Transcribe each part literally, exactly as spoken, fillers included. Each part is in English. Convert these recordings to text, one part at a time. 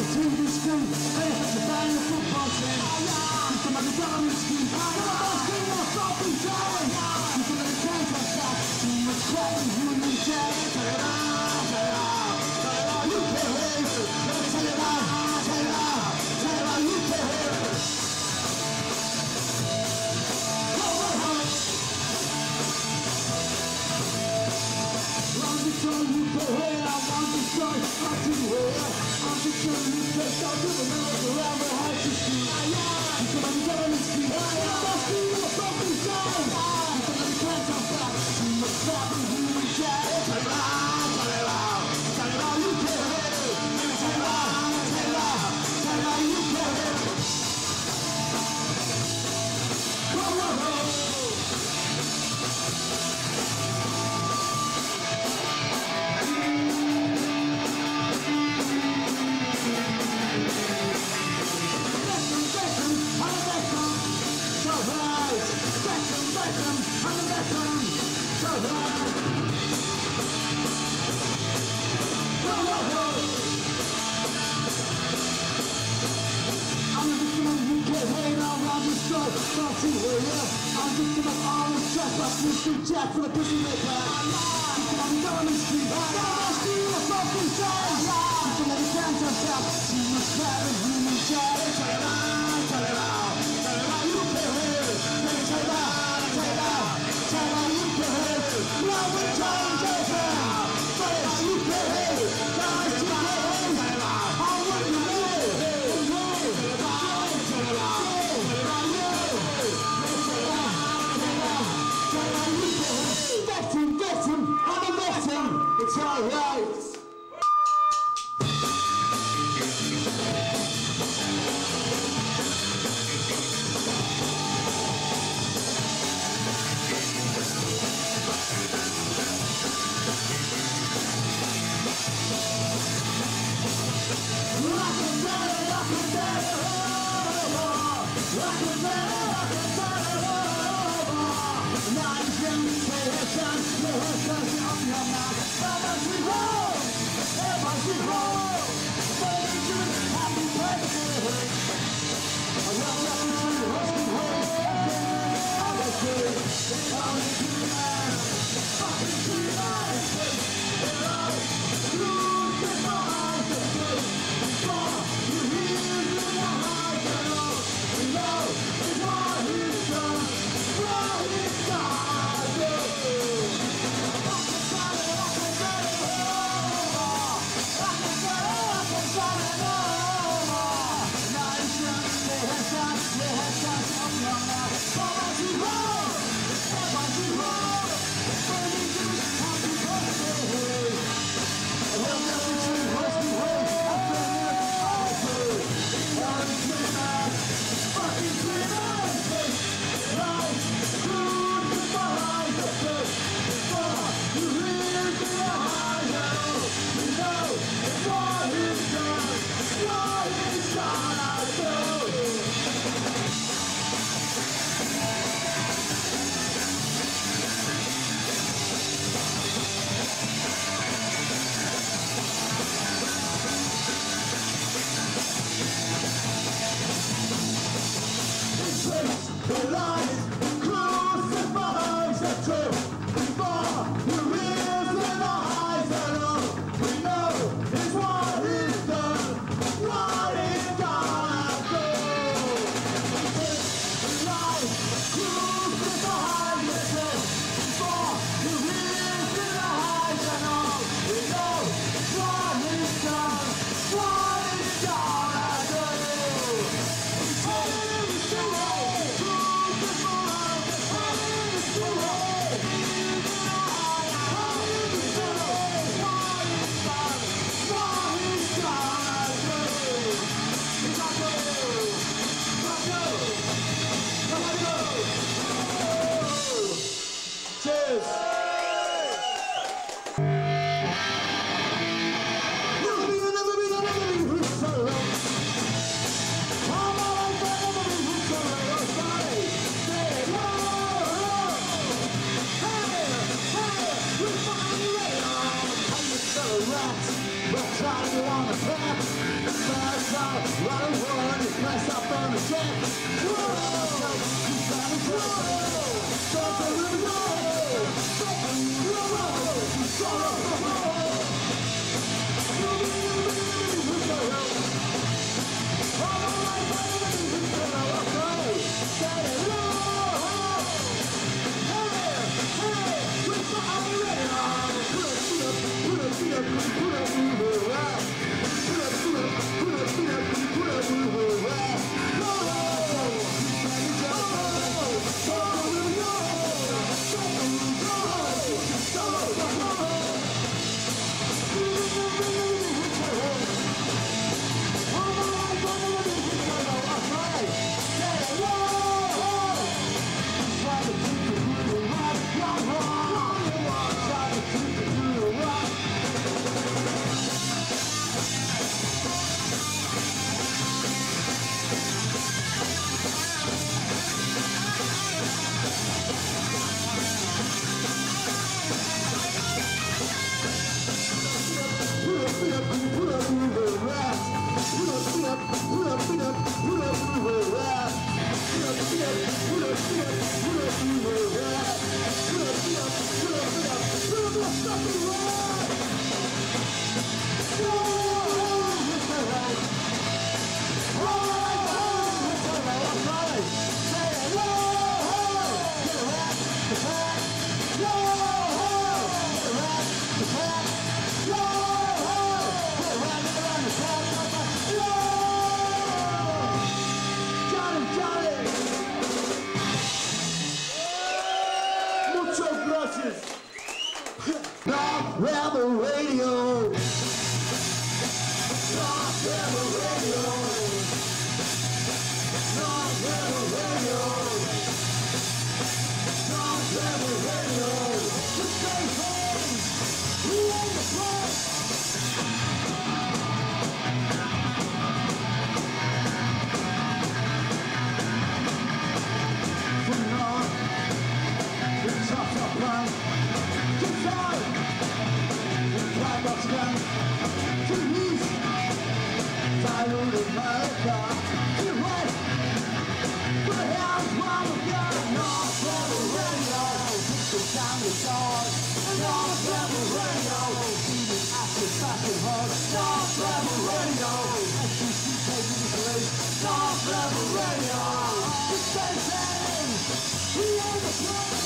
T V screen, hey, the band of football team. You can make a diamond scheme. Come on, sing your fucking time. You can make a change like that. Too much crap and you need to turn it on, turn it on, turn it on. You can't hear it. Turn it on, turn it on, turn it on. You can't hear it. So you go ahead, I want to start, I do it. I'm just sure you take out to the middle around the house to see. You come on, you're on the street. I must be a fucking sign. You come on, you can't come back. You must stop and you reject. Turn it on, turn it on, turn it on, you can't hit it. Turn it on, turn it on, turn it on, you can't hit it. Whoa, whoa, whoa. I'm just gonna always trust my Mister Jack for the pussy maker. You can only go on the street. Go on the street, a fucking sign. You can let it down, jump out. Too much crap and human jack. Turn it on, turn it on, turn it on. You can't hear it. Turn it on, turn it on, turn it on. You can't hear it. Now we're trying to turn it on. Turn it on, you can't hear it. Guys, you can't hear it. I'm working with it. Turn it on, turn it on. Victim, victim, I'm a victim, it's alright. Now you can say it's done, your heart doesn't open your mouth. How much we hold? trying to on the path. First out, right of one, you press up on the check. Whoa! He's trying to grow. Stop the river, go! Whoa! He's so low. North Rebel Radio. North Rebel Radio. North Rebel Radio. North Rebel Radio. The same things. We ain't the place. From north, the top of punk. Black box gun to the east, Tyrone America to the west. For the hell's wrong with God? North Rebel Radio, the sound of stars. North Rebel Radio, beating after fashion hard. North Rebel Radio, S B C taking the place. North Rebel Radio, the same thing. We ain't the place.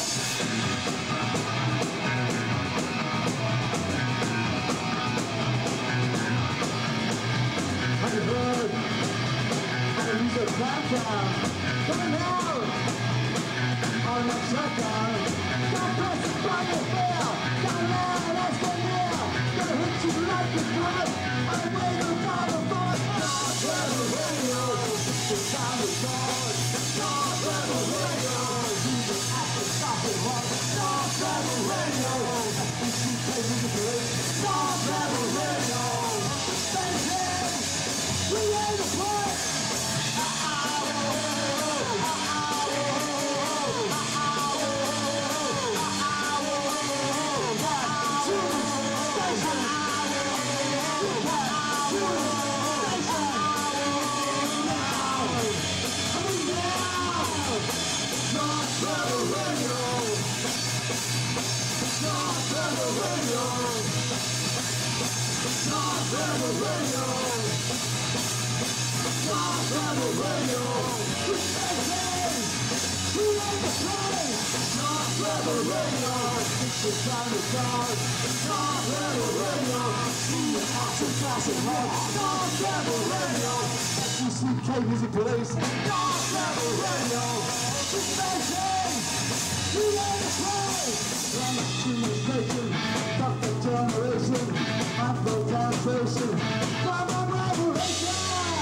Have you heard how to use a countdown? Coming out on the shutdown. Don't press the button, fail. Down there, let's go now. Gonna hit you like a gun. I'm waiting for the voice. North Rebel Radio, the sound of stars. North Rebel Radio, even after stopping hard. North Rebel Radio, S B C taking the place. North Rebel Radio, same thing. We ain't the place. North Rebel Radio. North Rebel Radio. North Rebel Radio. North Rebel Radio. We say hey, we ain't the place. North Rebel Radio. It's the sound of stars. North Rebel Radio. See the action flashing hard. North Rebel Radio. S B C K Music Police. North Rebel Radio. We say hey, we ain't the place. From communication, fuck the generation, Afro demonstration, from a revolution.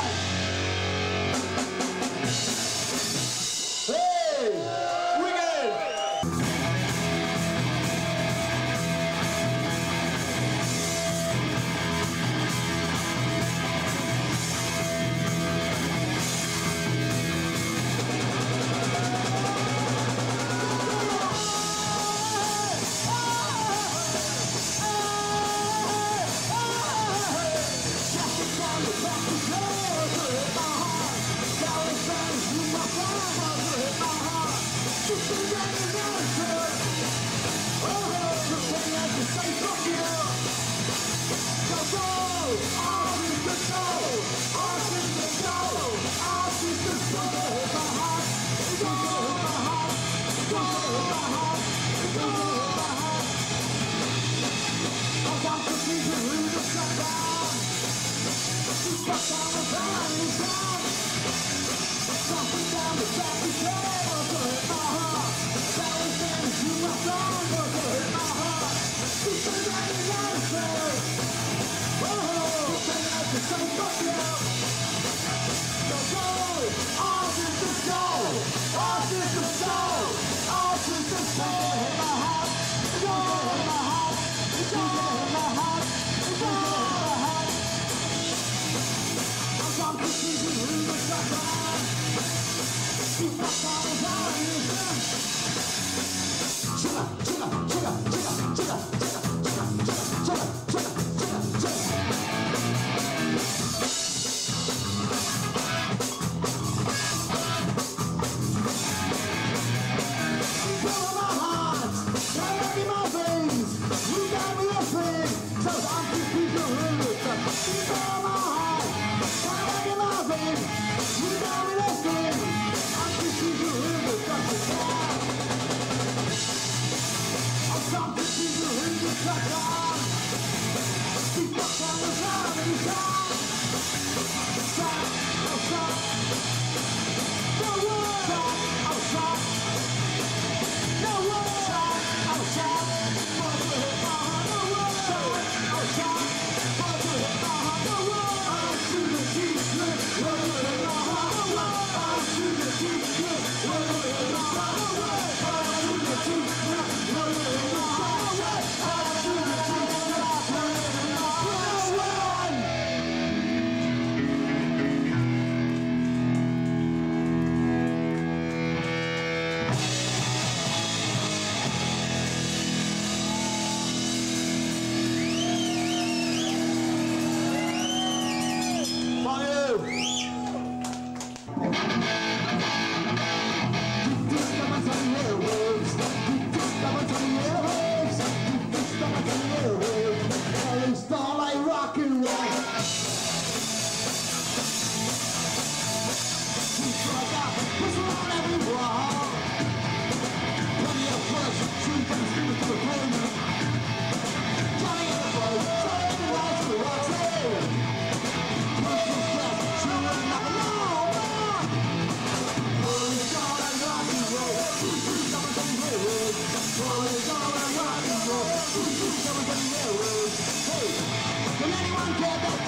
Hey, wicked! Oh,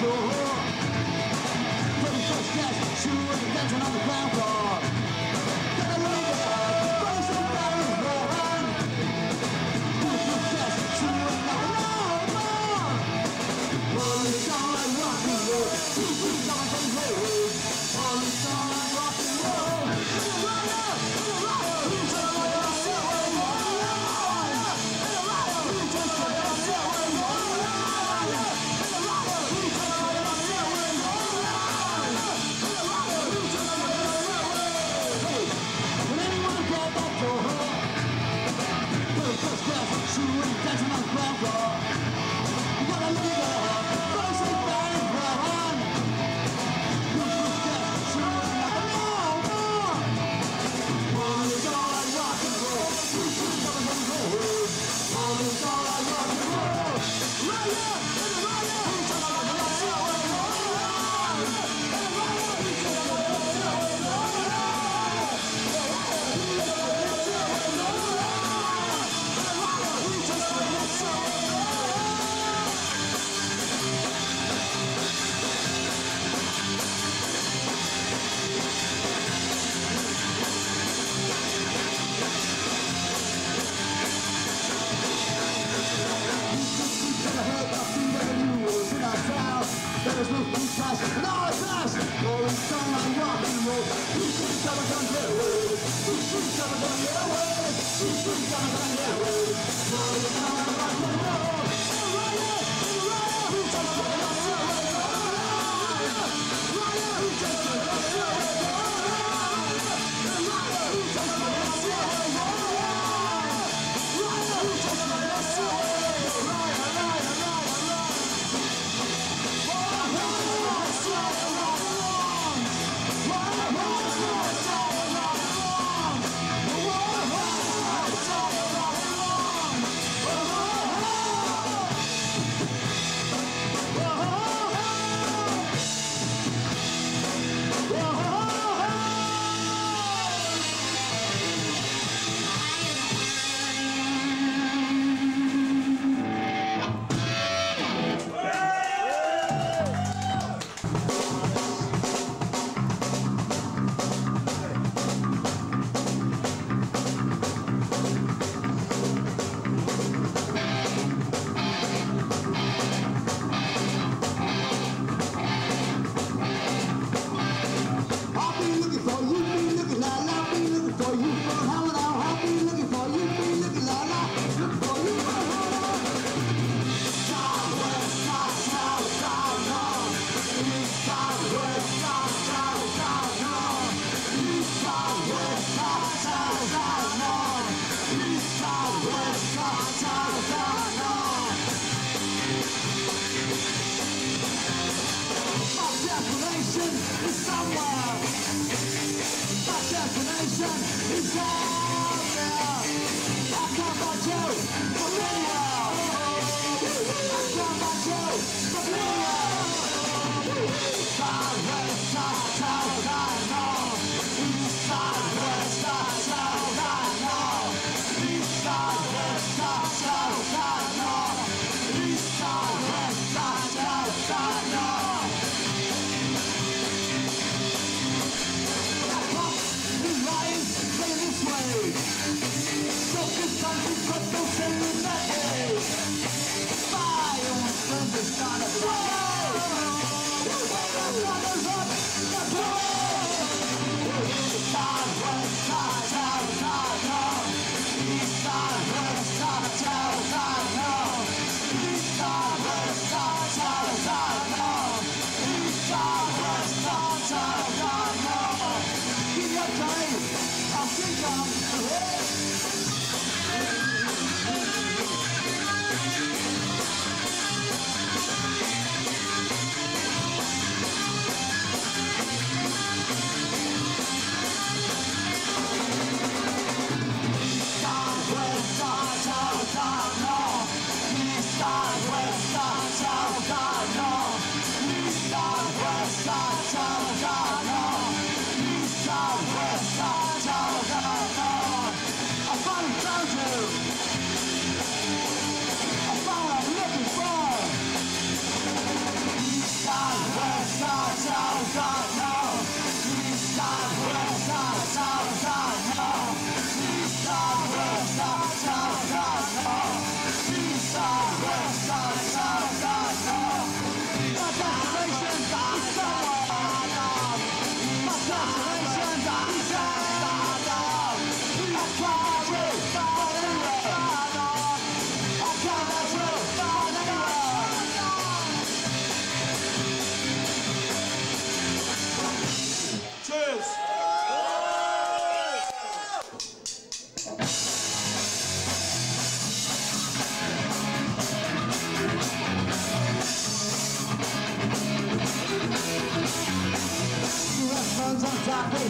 door. For the first test, she was dancing on the ground floor. Then I leave her, face the barrel run. For the first test, she was like, no more. Well, it's all like rock and roll. She's on the road. Well, it's all like rock and roll. In a riot, in a riot, we just want to see where you are. In a riot, we just want to see where you are. In a riot, we just want to see where you are. In a riot, we just want to see where you are. Hey, when anyone get that door, for the first class, she was dancing on the ground floor. You gotta leave her, face the barrel run. For the first class, she was like, no more. Well, it's all like rock and roll. We should never go road. Well, it's all like rock and roll. Riot, in a riot, we just want to see where you are. In a riot, we just want to see where you are. In a riot, we just want to see where you are. In a riot, we just want to see where you are. Never heard about food ever knew what was in our town. There was no food price and all the price. Rolling stone like rock and roll. These streets never gonna get away. These streets never gonna get away. These streets never gonna get away. Rolling stone like rock and roll. In a riot, in a riot, we just want to see where you are. Riot, we just want to see where you are. In a riot, we just want to see where you are. Riot, we just want to see where you are.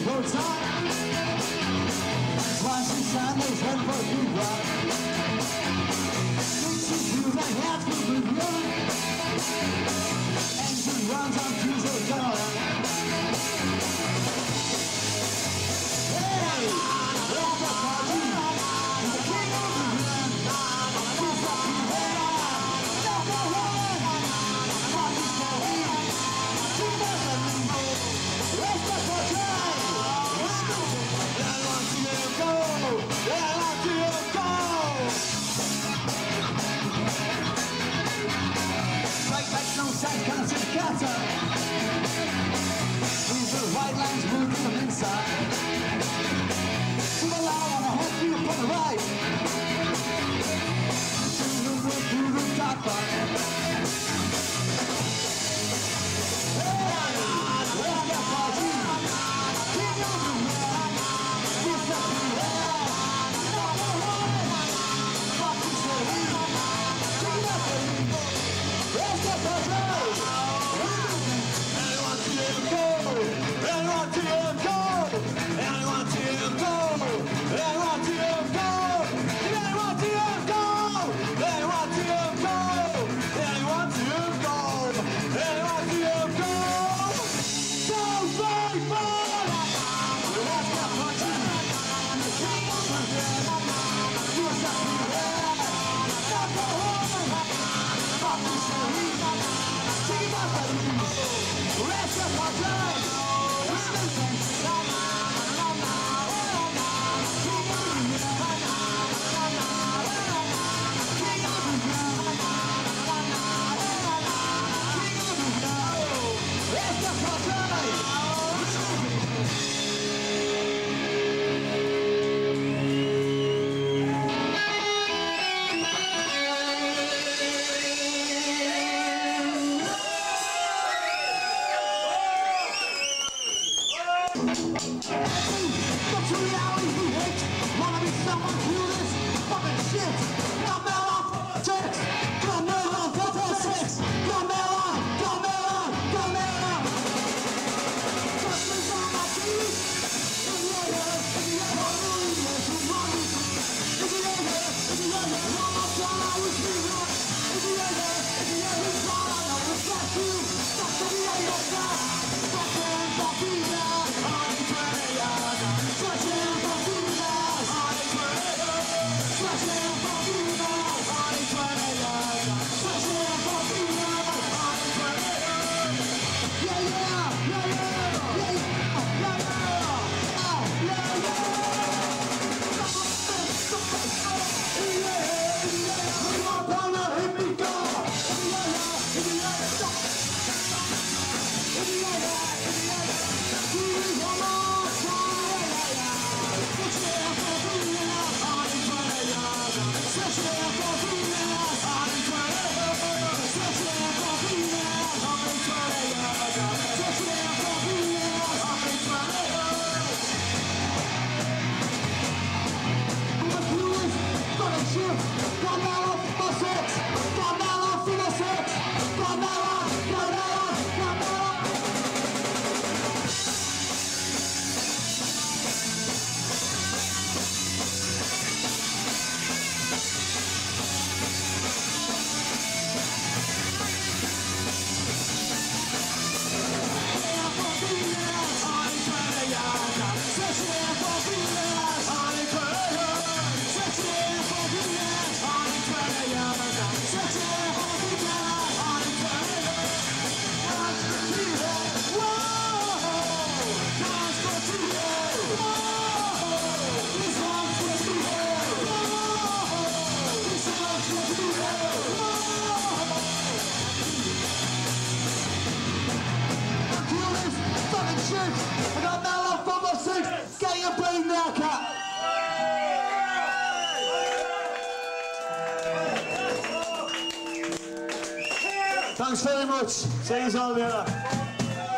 full time. Twice a Sundays and for you right. Makes you feel like that's what we're doing. Engine runs on diesel going. Hey, where's the party? The king of the run. Who's up in there? Number one. Party's going. Keep us a limbo. Where's the party? I want to go. I want to go. Right back no side, can't see the cutter. These are white lines moving from inside. To the loud on a head view from the right. To the wood through the top bar. Hey, where's the party? King of the world. Who's up in there? Number one. Party's going. King of the world. Where's the party? I want to go. I want to go. I want to go. I want to go. I want to go. I want to go. I want to go. I want to go. So very far. Where's the party? King of the world. Who's up in there? Number one. Party's going. King of the world. Where's the party? That's the reality we hate. Wanna be someone clueless? Fucking shit. Got mail on text. Got mail on double six. Got mail on. Got mail on. Got mail on. Just live on my feet. If you ain't here, if you ain't here, if you want me. If you ain't here, if you ain't here, one more time I wish me luck. If you ain't here, if you ain't here, all I know is that's you. That's the reality now. Fucking fucking now. I got now on four by six. Get your brain now, cat. Thanks very much. See you all later.